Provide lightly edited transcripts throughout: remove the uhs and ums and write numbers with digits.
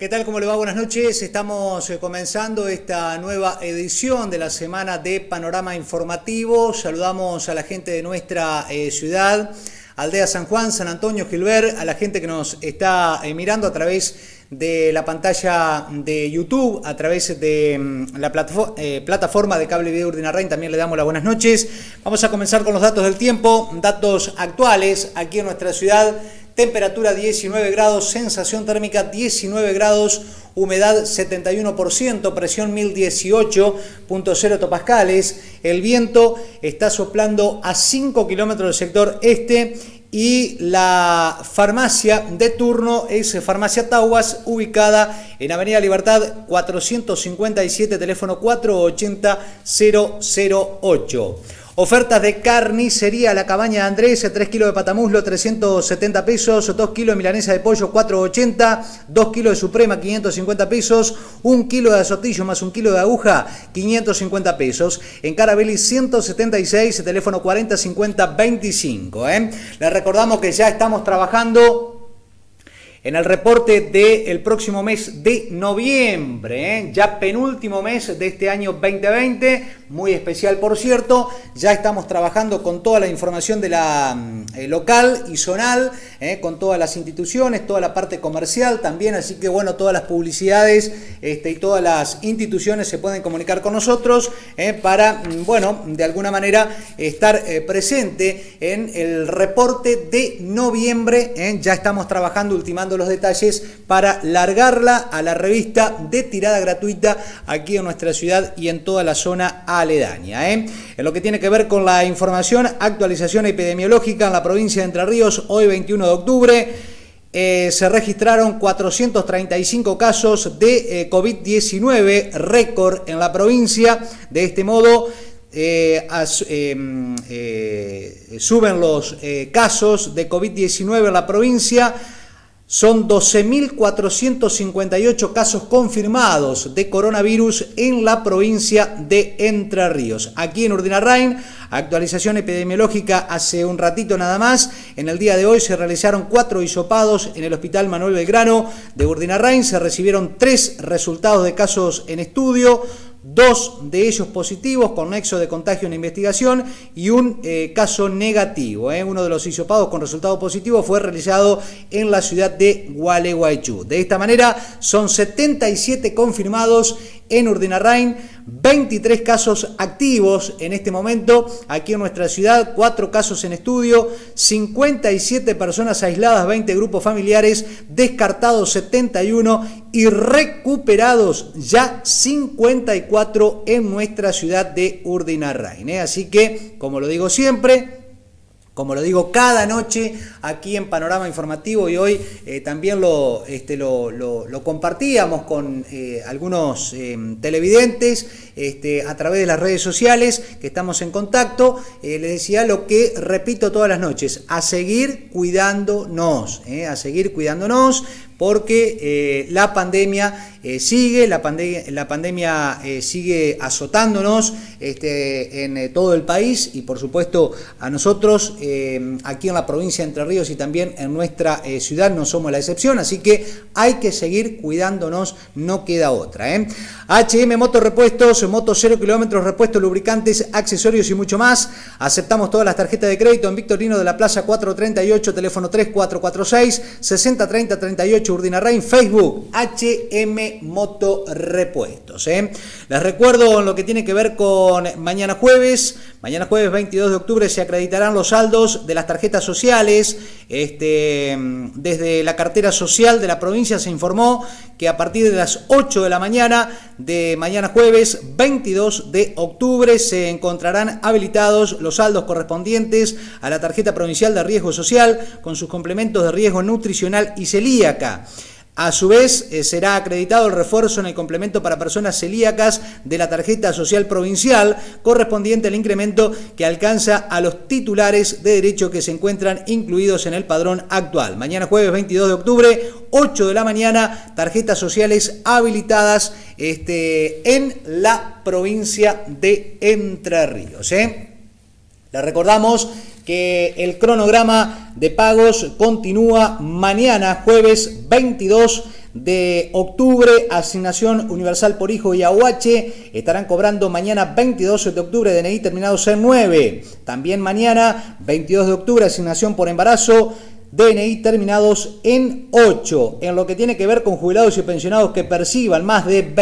¿Qué tal? ¿Cómo le va? Buenas noches. Estamos comenzando esta nueva edición de la semana de Panorama Informativo. Saludamos a la gente de nuestra ciudad, Aldea San Juan, San Antonio, Gilbert, a la gente que nos está mirando a través de la pantalla de YouTube, a través de la plataforma de cable video Urdinarrain. También le damos las buenas noches. Vamos a comenzar con los datos del tiempo, datos actuales aquí en nuestra ciudad. Temperatura 19 grados, sensación térmica 19 grados, humedad 71%, presión 1018.0 hectopascales. El viento está soplando a 5 kilómetros del sector este y la farmacia de turno es Farmacia Tauas, ubicada en Avenida Libertad 457, teléfono 480-008. Ofertas de carnicería, La Cabaña de Andrés, 3 kilos de patamuslo, 370 pesos, 2 kilos de milanesa de pollo, 480, 2 kilos de suprema, 550 pesos, 1 kilo de azotillo más 1 kilo de aguja, 550 pesos. En Carabelli 176, teléfono 405025. Les recordamos que ya estamos trabajando en el reporte del próximo mes de noviembre, ya penúltimo mes de este año 2020, muy especial por cierto. Ya estamos trabajando con toda la información de la local y zonal, con todas las instituciones, toda la parte comercial también, así que bueno, todas las publicidades y todas las instituciones se pueden comunicar con nosotros para, bueno, de alguna manera estar presente en el reporte de noviembre. Ya estamos trabajando, ultimando los detalles para largarla a la revista de tirada gratuita aquí en nuestra ciudad y en toda la zona aledaña. En lo que tiene que ver con la información, actualización epidemiológica en la provincia de Entre Ríos, hoy 21 de octubre, se registraron 435 casos de COVID-19, récord en la provincia. De este modo, suben los casos de COVID-19 en la provincia. Son 12.458 casos confirmados de coronavirus en la provincia de Entre Ríos. Aquí en Urdinarrain, actualización epidemiológica hace un ratito nada más. En el día de hoy se realizaron 4 hisopados en el Hospital Manuel Belgrano de Urdinarrain. Se recibieron 3 resultados de casos en estudio, 2 de ellos positivos con nexo de contagio en investigación y un caso negativo. Uno de los hisopados con resultado positivo fue realizado en la ciudad de Gualeguaychú. De esta manera son 77 confirmados en Urdinarrain, 23 casos activos en este momento aquí en nuestra ciudad, 4 casos en estudio, 57 personas aisladas, 20 grupos familiares, descartados 71 y recuperados ya 54 en nuestra ciudad de Urdinarrain. Así que, como lo digo siempre, como lo digo cada noche aquí en Panorama Informativo, y hoy también lo compartíamos con algunos televidentes a través de las redes sociales, que estamos en contacto, les decía lo que repito todas las noches: a seguir cuidándonos, porque la pandemia sigue, la pandemia sigue azotándonos en todo el país, y por supuesto a nosotros aquí en la provincia de Entre Ríos y también en nuestra ciudad no somos la excepción, así que hay que seguir cuidándonos, no queda otra. HM Moto Repuestos, moto 0 kilómetros, repuestos, lubricantes, accesorios y mucho más. Aceptamos todas las tarjetas de crédito en Victorino de la Plaza 438, teléfono 3446-6030-38, Urdinarrain, Facebook HM Moto Repuestos. Les recuerdo en lo que tiene que ver con mañana jueves 22 de octubre se acreditarán los saldos de las tarjetas sociales. Desde la cartera social de la provincia se informó que a partir de las 8 de la mañana de mañana jueves 22 de octubre se encontrarán habilitados los saldos correspondientes a la tarjeta provincial de riesgo social con sus complementos de riesgo nutricional y celíaca. A su vez, será acreditado el refuerzo en el complemento para personas celíacas de la tarjeta social provincial, correspondiente al incremento que alcanza a los titulares de derecho que se encuentran incluidos en el padrón actual. Mañana jueves 22 de octubre, 8 de la mañana, tarjetas sociales habilitadas en la provincia de Entre Ríos. Les recordamos que el cronograma de pagos continúa mañana, jueves 22 de octubre, asignación universal por hijo y AUH, estarán cobrando mañana 22 de octubre, DNI terminados en 9. También mañana 22 de octubre, asignación por embarazo, DNI terminados en 8. En lo que tiene que ver con jubilados y pensionados que perciban más de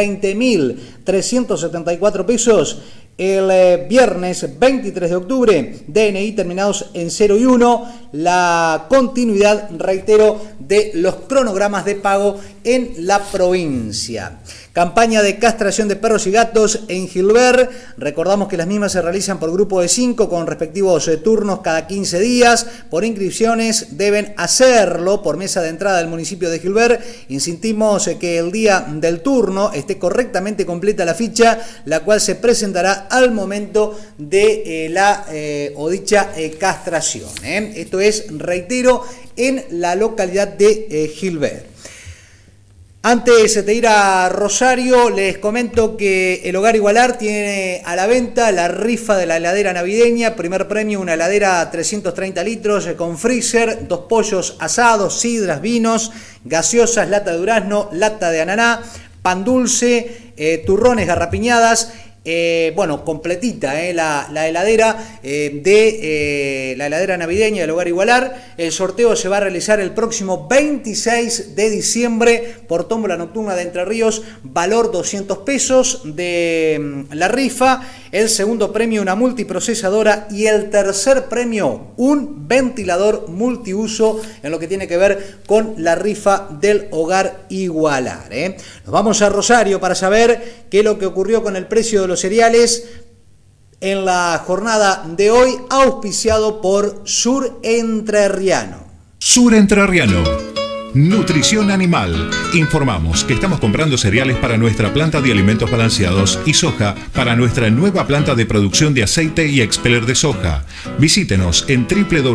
20.374 pesos, el viernes 23 de octubre, DNI terminados en 0 y 1. La continuidad, reitero, de los cronogramas de pago en la provincia. Campaña de castración de perros y gatos en Gilbert. Recordamos que las mismas se realizan por grupo de 5 con respectivos turnos cada 15 días. Por inscripciones deben hacerlo por mesa de entrada del municipio de Gilbert. Insistimos que el día del turno esté correctamente completa la ficha, la cual se presentará al momento de la o dicha castración. Esto es, reitero, en la localidad de Gilbert. Antes de ir a Rosario, les comento que el Hogar Igualar tiene a la venta la rifa de la heladera navideña. Primer premio, una heladera 330 litros con freezer, 2 pollos asados, sidras, vinos, gaseosas, lata de durazno, lata de ananá, pan dulce, turrones, garrapiñadas. Bueno, completita la heladera la heladera navideña del Hogar Igualar. El sorteo se va a realizar el próximo 26 de diciembre por tómbola nocturna de Entre Ríos, valor 200 pesos de la rifa. El segundo premio, una multiprocesadora, y el tercer premio, un ventilador multiuso en lo que tiene que ver con la rifa del Hogar Igualar. Nos vamos a Rosario para saber qué es lo que ocurrió con el precio de los cereales en la jornada de hoy, auspiciado por Sur Entrerriano. Sur Entrerriano. Nutrición Animal. Informamos que estamos comprando cereales para nuestra planta de alimentos balanceados y soja para nuestra nueva planta de producción de aceite y expeller de soja. Visítenos en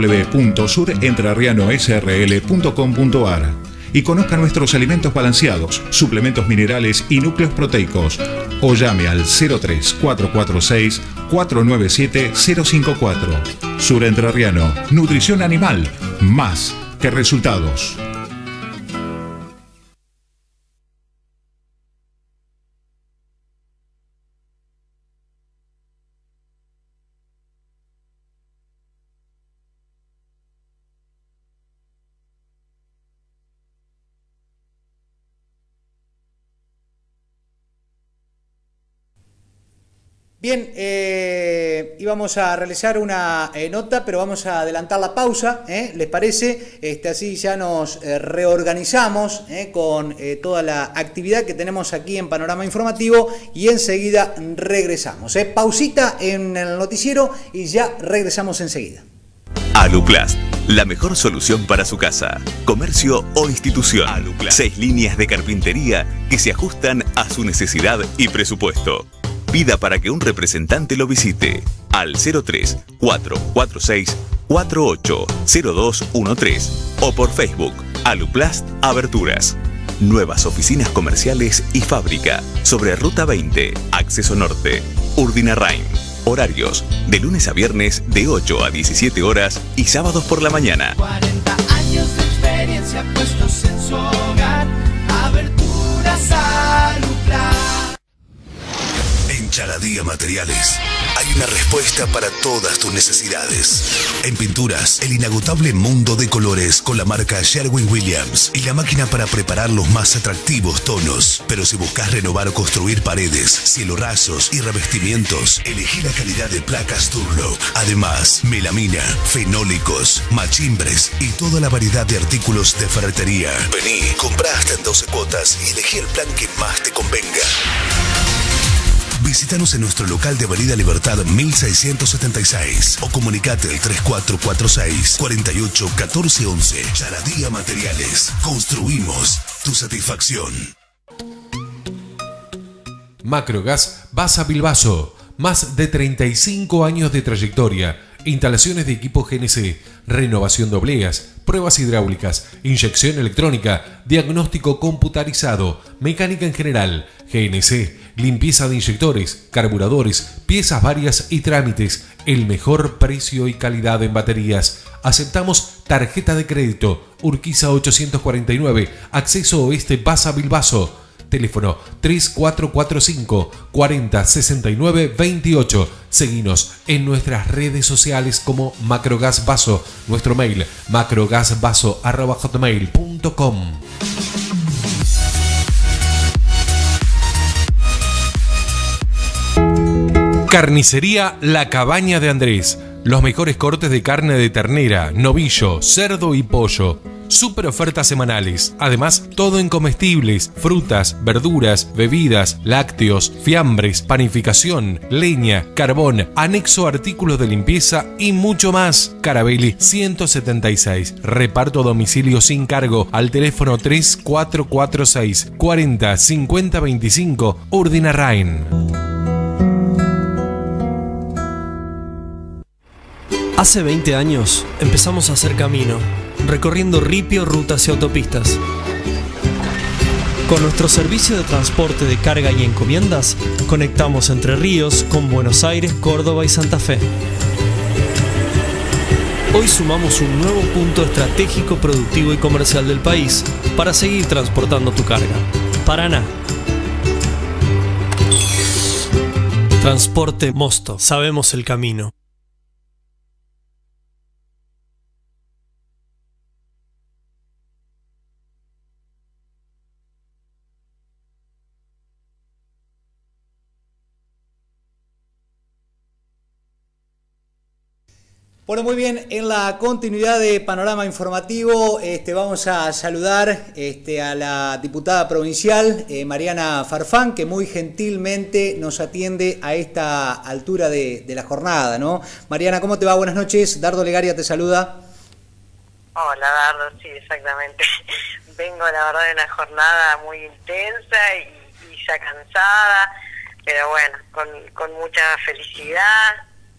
www.surentrerrianosrl.com.ar y conozca nuestros alimentos balanceados, suplementos minerales y núcleos proteicos. O llame al 03446 497 054. Sur Entrerriano. Nutrición Animal. Más que resultados. Bien, íbamos a realizar una nota, pero vamos a adelantar la pausa, ¿les parece? Así ya nos reorganizamos con toda la actividad que tenemos aquí en Panorama Informativo y enseguida regresamos. Pausita en el noticiero y ya regresamos enseguida. Aluplast, la mejor solución para su casa, comercio o institución. Aluplast. 6 líneas de carpintería que se ajustan a su necesidad y presupuesto. Pida para que un representante lo visite al 03-446-480213 o por Facebook Aluplast Aberturas. Nuevas oficinas comerciales y fábrica sobre Ruta 20, Acceso Norte, Urdinarrain. Horarios de lunes a viernes de 8 a 17 horas y sábados por la mañana. 40 años de experiencia puestos en su hogar. Aberturas Aluplast. En Chaladía Materiales hay una respuesta para todas tus necesidades. En pinturas, el inagotable mundo de colores con la marca Sherwin-Williams y la máquina para preparar los más atractivos tonos. Pero si buscas renovar o construir paredes, cielorrazos y revestimientos, elegí la calidad de placas Turlo. Además, melamina, fenólicos, machimbres y toda la variedad de artículos de ferretería. Vení, comprá hasta en 12 cuotas y elegí el plan que más te convenga. Visítanos en nuestro local de Avenida Libertad 1676 o comunicate al 3446 48 14 11. Chaladía Materiales. Construimos tu satisfacción. Macrogas Basa Bilbaso. Más de 35 años de trayectoria. Instalaciones de equipo GNC, renovación de obleas, pruebas hidráulicas, inyección electrónica, diagnóstico computarizado, mecánica en general, GNC, limpieza de inyectores, carburadores, piezas varias y trámites, el mejor precio y calidad en baterías. Aceptamos tarjeta de crédito. Urquiza 849, acceso oeste, Baza Bilbaso. Teléfono 3445 40 69 28. Seguinos en nuestras redes sociales como Macrogas Baso. Nuestro mail macrogasbaso@hotmail.com. Carnicería La Cabaña de Andrés. Los mejores cortes de carne de ternera, novillo, cerdo y pollo. Super ofertas semanales. Además, todo en comestibles, frutas, verduras, bebidas, lácteos, fiambres, panificación, leña, carbón, anexo artículos de limpieza y mucho más. Carabelli 176. Reparto a domicilio sin cargo al teléfono 3446 40 50 25, Urdinarrain. Hace 20 años empezamos a hacer camino, recorriendo ripio, rutas y autopistas. Con nuestro servicio de transporte de carga y encomiendas, conectamos Entre Ríos con Buenos Aires, Córdoba y Santa Fe. Hoy sumamos un nuevo punto estratégico, productivo y comercial del país para seguir transportando tu carga. Paraná. Transporte Mosto. Sabemos el camino. Bueno, muy bien, en la continuidad de Panorama Informativo vamos a saludar a la diputada provincial Mariana Farfán, que muy gentilmente nos atiende a esta altura de la jornada, ¿no? Mariana, ¿cómo te va? Buenas noches, Dardo Legaria te saluda. Hola Dardo, sí, exactamente. Vengo la verdad de una jornada muy intensa y ya cansada, pero bueno, con mucha felicidad.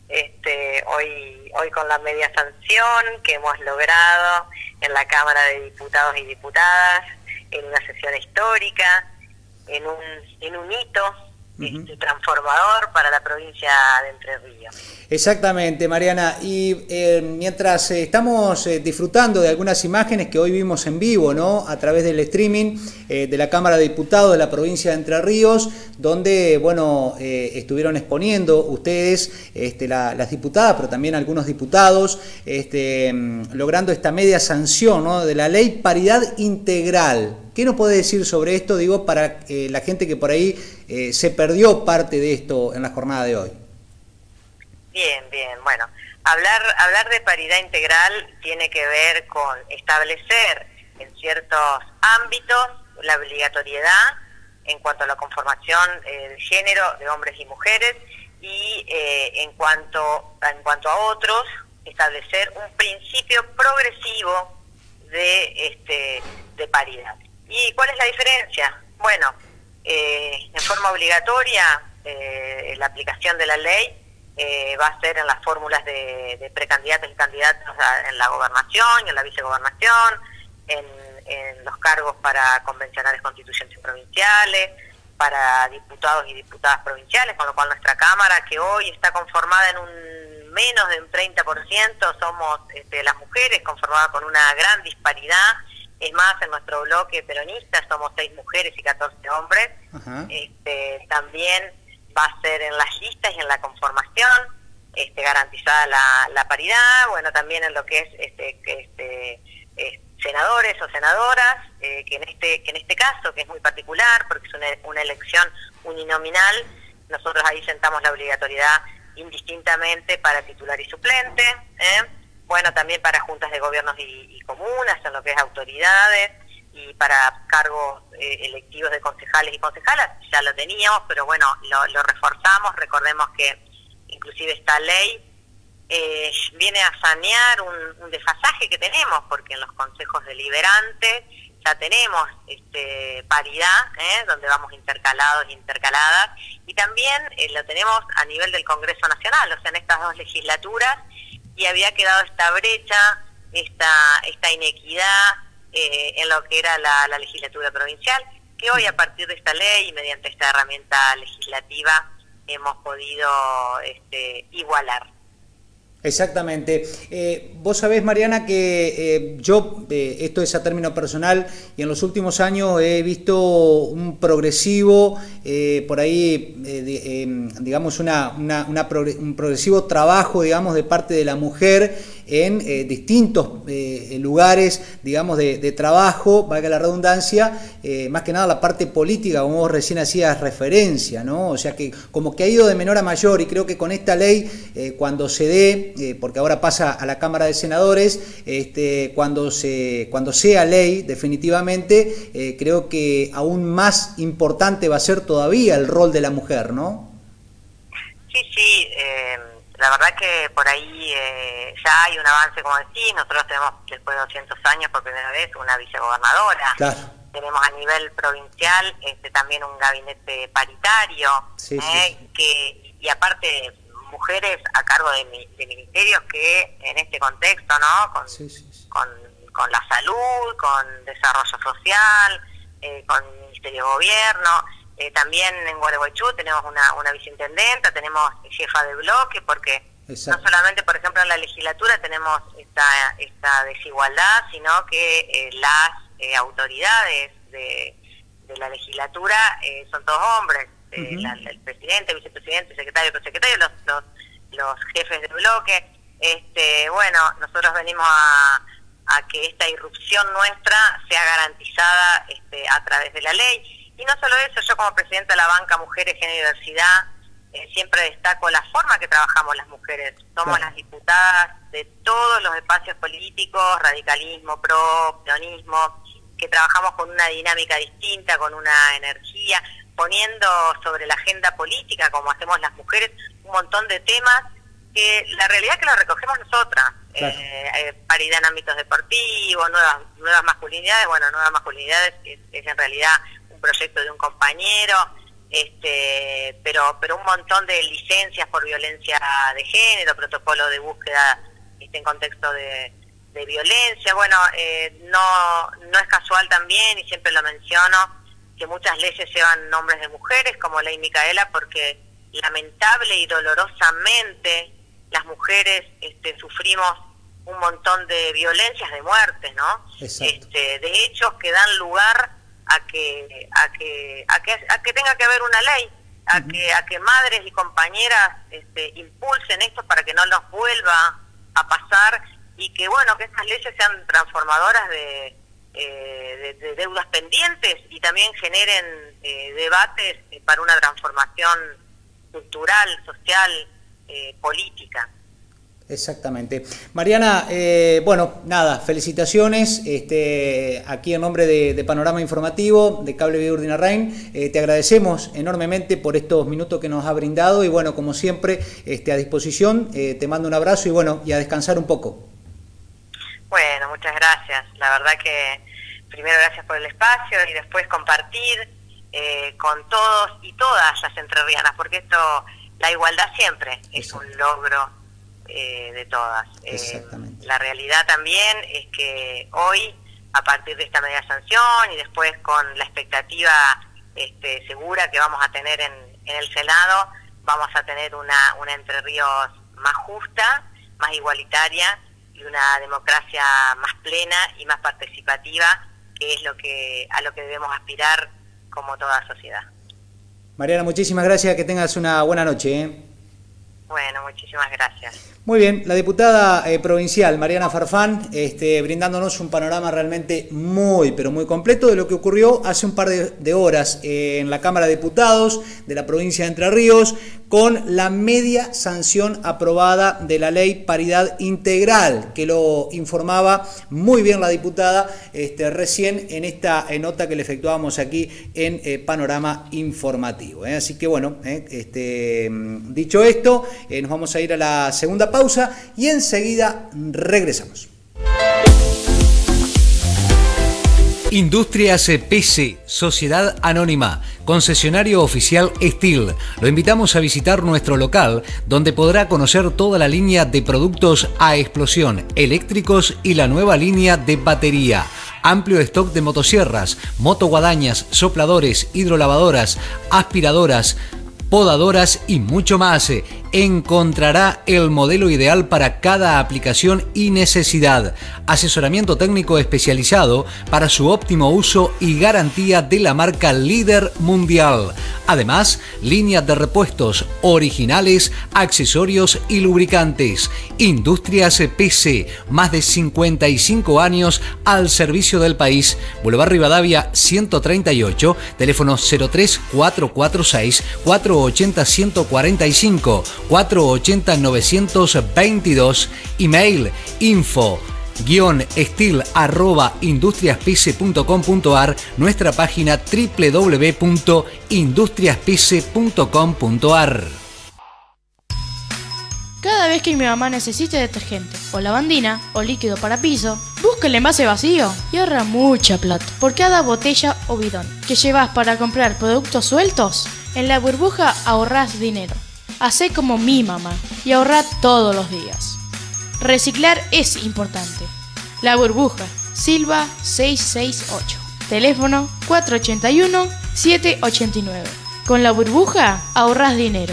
Hoy con la media sanción que hemos logrado en la Cámara de Diputados y Diputadas, en una sesión histórica, en un hito transformador para la provincia de Entre Ríos. Exactamente, Mariana. Y mientras estamos disfrutando de algunas imágenes que hoy vimos en vivo, ¿no?, a través del streaming de la Cámara de Diputados de la provincia de Entre Ríos, donde, bueno, estuvieron exponiendo ustedes, las diputadas, pero también algunos diputados, logrando esta media sanción, ¿no?, de la ley paridad integral. ¿Qué nos puede decir sobre esto, digo, para la gente que por ahí se perdió parte de esto en la jornada de hoy? Bien, bueno, hablar de paridad integral tiene que ver con establecer en ciertos ámbitos la obligatoriedad en cuanto a la conformación de género de hombres y mujeres y en cuanto a otros, establecer un principio progresivo de paridad. ¿Y cuál es la diferencia? Bueno, en forma obligatoria la aplicación de la ley va a ser en las fórmulas de precandidatos y candidatos en la gobernación y en la vicegobernación, en los cargos para convencionales constituyentes provinciales, para diputados y diputadas provinciales, con lo cual nuestra Cámara, que hoy está conformada en un menos de un 30%, somos las mujeres, conformada con una gran disparidad. Es más, en nuestro bloque peronista somos 6 mujeres y 14 hombres. También va a ser en las listas y en la conformación garantizada la paridad. Bueno, también en lo que es senadores o senadoras, que en este caso, que es muy particular porque es una elección uninominal, nosotros ahí sentamos la obligatoriedad indistintamente para titular y suplente. Bueno, también para juntas de gobiernos y comunas, en lo que es autoridades, y para cargos electivos de concejales y concejalas, ya lo teníamos, pero bueno, lo reforzamos. Recordemos que inclusive esta ley viene a sanear un desfasaje que tenemos, porque en los consejos deliberantes ya tenemos paridad, donde vamos intercalados e intercaladas, y también lo tenemos a nivel del Congreso Nacional, o sea, en estas 2 legislaturas, y había quedado esta brecha, esta inequidad en lo que era la legislatura provincial, que hoy a partir de esta ley y mediante esta herramienta legislativa hemos podido igualar. Exactamente. Vos sabés, Mariana, que yo, esto es a término personal, y en los últimos años he visto un progresivo, por ahí, digamos, un progresivo trabajo, digamos, de parte de la mujer en distintos lugares, digamos, de trabajo, valga la redundancia, más que nada la parte política, como vos recién hacías referencia, ¿no? O sea que como que ha ido de menor a mayor, y creo que con esta ley, cuando se dé, porque ahora pasa a la Cámara de Senadores, cuando sea ley definitivamente, creo que aún más importante va a ser todavía el rol de la mujer, ¿no? Sí, la verdad que por ahí ya hay un avance, como decís. Nosotros tenemos, después de 200 años, por primera vez una vicegobernadora. Claro. Tenemos a nivel provincial también un gabinete paritario, y aparte mujeres a cargo de ministerios que en este contexto, ¿no? Con la salud, con desarrollo social, con el Ministerio de Gobierno. También en Gualeguaychú tenemos una viceintendenta, tenemos jefa de bloque, porque no solamente, por ejemplo, en la legislatura tenemos esta desigualdad, sino que las autoridades de la legislatura son todos hombres. El presidente, vicepresidente, secretario, prosecretario, los jefes de bloque. Bueno, nosotros venimos a que esta irrupción nuestra sea garantizada a través de la ley. Y no solo eso, yo como presidenta de la banca Mujeres, Género y Diversidad siempre destaco la forma que trabajamos las mujeres. Somos las diputadas de todos los espacios políticos, radicalismo, PRO, peronismo, que trabajamos con una dinámica distinta, con una energía, poniendo sobre la agenda política, como hacemos las mujeres, un montón de temas que la realidad es que los recogemos nosotras. Paridad en ámbitos deportivos, nuevas masculinidades. Bueno, nuevas masculinidades es en realidad un proyecto de un compañero, pero un montón de licencias por violencia de género, protocolo de búsqueda en contexto de violencia. Bueno, no es casual también, y siempre lo menciono, que muchas leyes llevan nombres de mujeres, como Ley Micaela, porque lamentable y dolorosamente las mujeres sufrimos un montón de violencias, de muertes, ¿no? De hechos que dan lugar a que tenga que haber una ley, a que madres y compañeras impulsen esto para que no nos vuelva a pasar, y que bueno, que estas leyes sean transformadoras de deudas pendientes, y también generen debates para una transformación cultural, social, política. Exactamente. Mariana, bueno, nada, felicitaciones, aquí en nombre de Panorama Informativo, de Cable Video Urdinarrain, te agradecemos enormemente por estos minutos que nos ha brindado, y bueno, como siempre, a disposición, te mando un abrazo, y bueno, y a descansar un poco. Bueno, muchas gracias. La verdad que primero gracias por el espacio, y después compartir con todos y todas las entrerrianas, porque la igualdad siempre es un logro de todas. La realidad también es que hoy, a partir de esta media sanción y después con la expectativa segura que vamos a tener en el Senado, vamos a tener una Entre Ríos más justa, más igualitaria, y una democracia más plena y más participativa, que es a lo que debemos aspirar como toda sociedad. Mariana, muchísimas gracias, que tengas una buena noche. Bueno, muchísimas gracias. Muy bien, la diputada provincial Mariana Farfán, brindándonos un panorama realmente muy, pero muy completo de lo que ocurrió hace un par de horas en la Cámara de Diputados de la provincia de Entre Ríos, con la media sanción aprobada de la Ley Paridad Integral, que lo informaba muy bien la diputada recién en esta nota que le efectuábamos aquí en Panorama Informativo. Así que bueno, dicho esto, nos vamos a ir a la segunda pausa y enseguida regresamos. Industrias PC, Sociedad Anónima, concesionario oficial Steel. Lo invitamos a visitar nuestro local, donde podrá conocer toda la línea de productos a explosión, eléctricos y la nueva línea de batería. Amplio stock de motosierras, motoguadañas, sopladores, hidrolavadoras, aspiradoras, podadoras y mucho más. encontrará el modelo ideal para cada aplicación y necesidad. Asesoramiento técnico especializado para su óptimo uso y garantía de la marca líder mundial. Además, línea de repuestos originales, accesorios y lubricantes. Industrias PC, más de 55 años al servicio del país. Boulevard Rivadavia 138, teléfono 03446 480 145 480 922, email info-estil@industriaspc.com.ar, nuestra página www.industriaspc.com.ar. Cada vez que mi mamá necesite detergente, o lavandina, o líquido para piso, busca el envase vacío y ahorra mucha plata. Por cada botella o bidón que llevas para comprar productos sueltos, en La Burbuja ahorrás dinero. Hacé como mi mamá y ahorra todos los días. Reciclar es importante. La Burbuja, Silva 668. Teléfono 481-789. Con La Burbuja ahorrás dinero.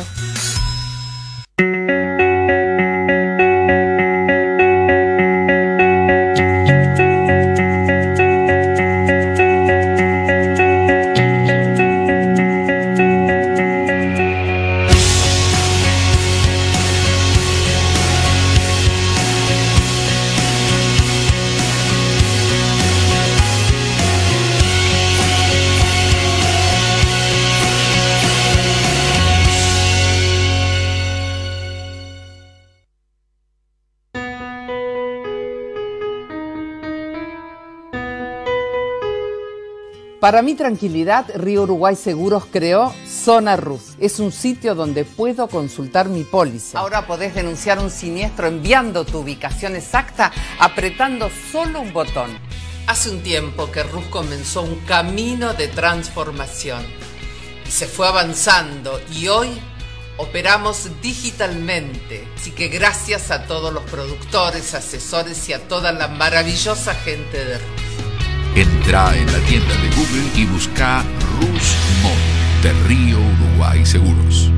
Para mi tranquilidad, Río Uruguay Seguros creó Zona RUS. Es un sitio donde puedo consultar mi póliza. Ahora podés denunciar un siniestro enviando tu ubicación exacta, apretando solo un botón. Hace un tiempo que RUS comenzó un camino de transformación y se fue avanzando, y hoy operamos digitalmente. Así que gracias a todos los productores, asesores y a toda la maravillosa gente de RUS. Entra en la tienda de Google y busca RUS Móvil de Río Uruguay Seguros.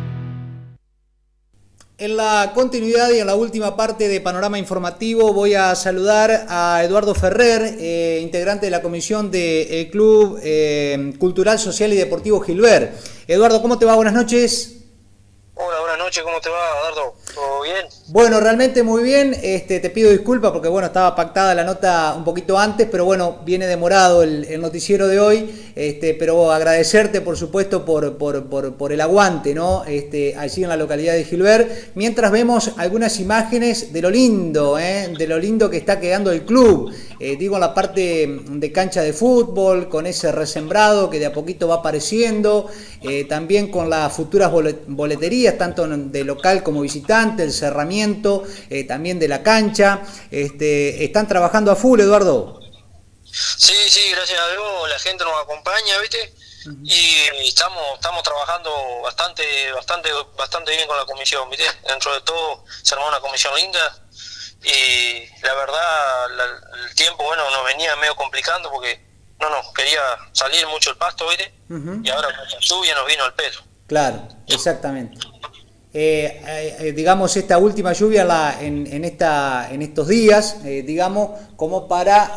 En la continuidad y en la última parte de Panorama Informativo voy a saludar a Eduardo Ferrer, integrante de la comisión del Club Cultural, Social y Deportivo Gilbert. Eduardo, ¿cómo te va? Buenas noches. Hola, buenas noches, ¿cómo te va, Eduardo? ¿Todo bien? Bueno, realmente muy bien. Te pido disculpas porque bueno, estaba pactada la nota un poquito antes, pero bueno, viene demorado el noticiero de hoy. Pero agradecerte, por supuesto, por el aguante, ¿no? Allí en la localidad de Gilbert, mientras vemos algunas imágenes de lo lindo que está quedando el club. Digo, en la parte de cancha de fútbol, con ese resembrado que de a poquito va apareciendo, también con las futuras boleterías, tanto de local como visitante, el cerramiento, también de la cancha. Están trabajando a full, Eduardo. Sí, gracias a Dios la gente nos acompaña, ¿viste? Y estamos trabajando bastante bien con la comisión, ¿viste? Dentro de todo se armó una comisión linda. Y la verdad el tiempo nos venía medio complicando porque no nos quería salir mucho el pasto, ¿viste? Y ahora con la lluvia nos vino al pelo. Claro, exactamente. Digamos, esta última lluvia en estos días, digamos, como para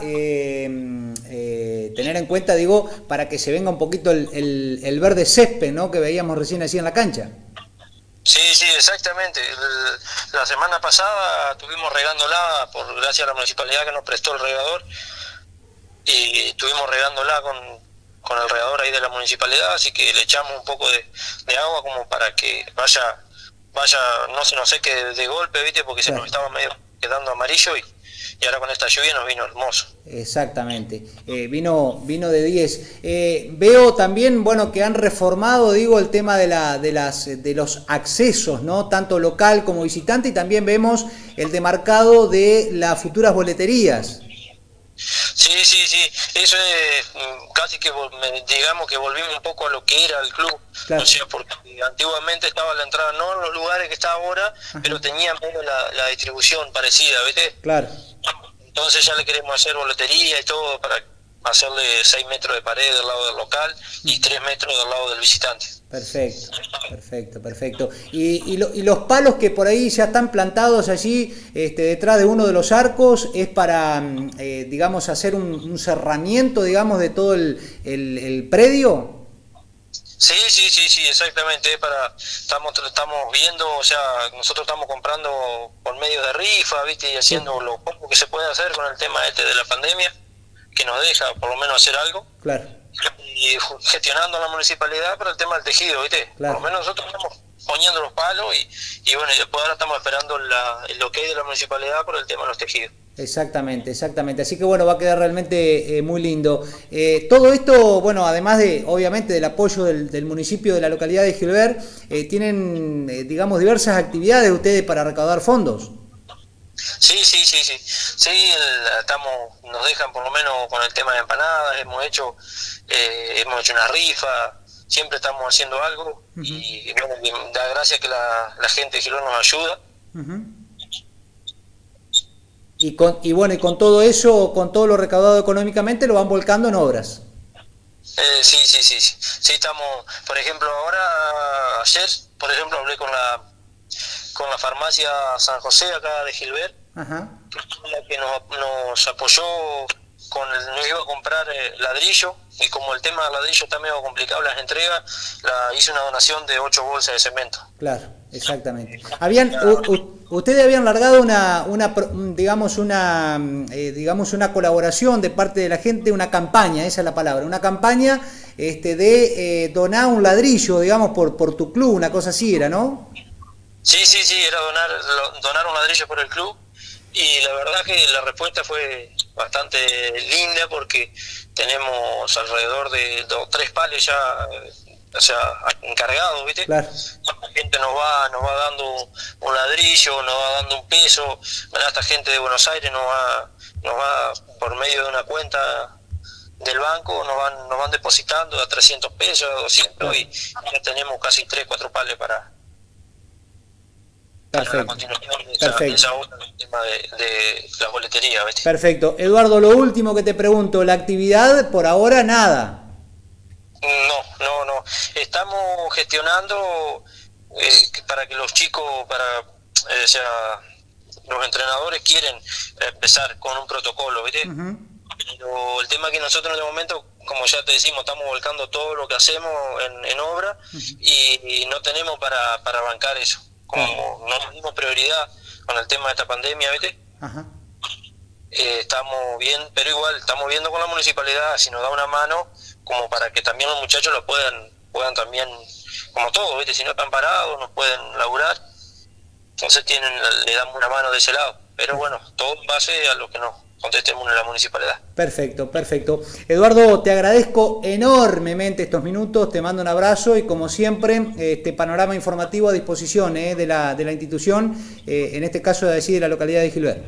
tener en cuenta, digo, para que se venga un poquito el verde césped, ¿no? Que veíamos recién así en la cancha. Sí, exactamente. La semana pasada estuvimos regándola gracias a la municipalidad que nos prestó el regador, y estuvimos regándola con el regador ahí de la municipalidad, así que le echamos un poco de agua como para que vaya, no se nos seque de golpe, ¿viste? Porque se nos estaba medio quedando amarillo y ahora con esta lluvia nos vino hermoso. Exactamente, vino de 10. Veo también, bueno, que han reformado, digo, el tema de los accesos, ¿no? Tanto local como visitante, y también vemos el demarcado de las futuras boleterías. Sí, eso es casi que digamos que volvimos un poco a lo que era el club, claro. O sea, porque antiguamente estaba la entrada no en los lugares que está ahora, pero tenía menos la distribución parecida, ¿viste? Claro. Entonces ya le queremos hacer boletería y todo para hacerle 6 metros de pared del lado del local y 3 metros del lado del visitante. Perfecto, perfecto, perfecto. Y los palos que por ahí ya están plantados allí, detrás de uno de los arcos, es para, digamos, hacer un cerramiento, digamos, de todo el predio. Sí, exactamente. Estamos viendo, o sea, nosotros estamos comprando por medio de rifa, ¿viste? Y haciendo lo poco que se puede hacer con el tema de la pandemia, que nos deja por lo menos hacer algo. Claro. Y gestionando la municipalidad para el tema del tejido, ¿viste? Claro. Por lo menos nosotros estamos poniendo los palos y bueno, y después ahora estamos esperando el ok de la municipalidad por el tema de los tejidos. Exactamente, exactamente. Así que bueno, va a quedar realmente muy lindo. Todo esto, bueno, además de, obviamente, del apoyo del municipio de la localidad de Gilbert, tienen, digamos, diversas actividades ustedes para recaudar fondos. Sí, nos dejan por lo menos con el tema de empanadas, hemos hecho una rifa, siempre estamos haciendo algo. Y bueno, da gracias que la gente de Gilbert nos ayuda. Y con todo eso, con todo lo recaudado económicamente, lo van volcando en obras. Sí, estamos, por ejemplo, ayer, por ejemplo, hablé con la farmacia San José acá de Gilbert, que nos apoyó nos iba a comprar ladrillo, y como el tema del ladrillo está medio complicado las entregas, hice una donación de 8 bolsas de cemento. Claro, exactamente. Ustedes habían largado digamos una colaboración de parte de la gente, una campaña, esa es la palabra, una campaña de donar un ladrillo, digamos, por tu club, una cosa así era, ¿no? Sí, era donar un ladrillo por el club, y la verdad que la respuesta fue bastante linda porque tenemos alrededor de 3 pales ya, o sea, encargados, ¿viste? Claro. La gente nos va dando un ladrillo, nos va dando un peso, esta gente de Buenos Aires nos va por medio de una cuenta del banco, nos van depositando a 300 pesos, a 200, claro. Y ya tenemos casi 3-4 pales para la continuación de esa obra, el tema de la boletería, ¿viste? Perfecto. Eduardo, lo último que te pregunto, la actividad por ahora nada. No. Estamos gestionando para que los chicos, o sea, los entrenadores quieren empezar con un protocolo, ¿viste? Pero el tema es que nosotros en el momento, como ya te decimos, estamos volcando todo lo que hacemos en obra y no tenemos para bancar eso. Como no nos dimos prioridad con el tema de esta pandemia, ¿viste? Estamos bien, pero igual estamos viendo con la municipalidad si nos da una mano, como para que también los muchachos lo puedan también, como todo, ¿viste? Si no están parados, nos pueden laburar, entonces le damos una mano de ese lado, pero bueno, todo en base a lo que nos contestemos en la municipalidad. Perfecto. Eduardo, te agradezco enormemente estos minutos, te mando un abrazo y como siempre, este panorama informativo a disposición de la institución, en este caso de la localidad de Gilbert.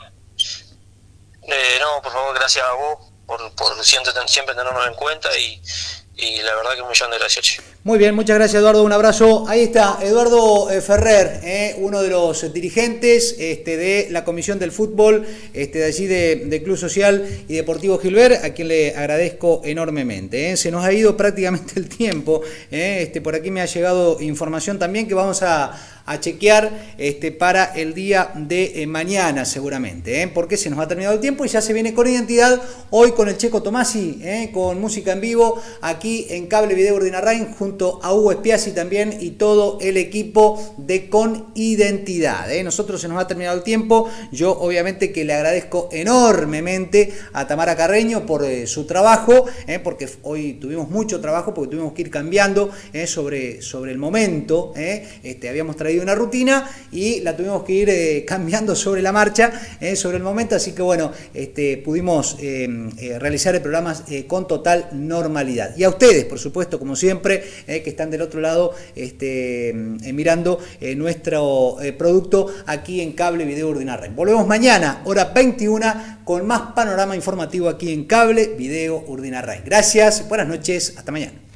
No, por favor, gracias a vos por siempre tenernos en cuenta y la verdad que un millón de gracias. Muy bien, muchas gracias, Eduardo, un abrazo. Ahí está Eduardo Ferrer, uno de los dirigentes de la Comisión del Fútbol de allí de Club Social y Deportivo Gilbert, a quien le agradezco enormemente. Se nos ha ido prácticamente el tiempo, por aquí me ha llegado información también que vamos a chequear para el día de mañana seguramente, porque se nos ha terminado el tiempo y ya se viene con identidad hoy con el Checo Tomasi, con música en vivo aquí en Cable Video Urdinarrain junto a Hugo Espiazzi también y todo el equipo de Con Identidad. Nosotros se nos ha terminado el tiempo, yo obviamente que le agradezco enormemente a Tamara Carreño por su trabajo, porque hoy tuvimos mucho trabajo porque tuvimos que ir cambiando sobre el momento, habíamos traído una rutina y la tuvimos que ir cambiando sobre la marcha, sobre el momento, así que bueno, pudimos realizar el programa con total normalidad. Y a ustedes, por supuesto, como siempre, que están del otro lado mirando nuestro producto aquí en Cable Video Urdinarrain. Volvemos mañana, hora 21, con más panorama informativo aquí en Cable Video Urdinarrain. Gracias, buenas noches, hasta mañana.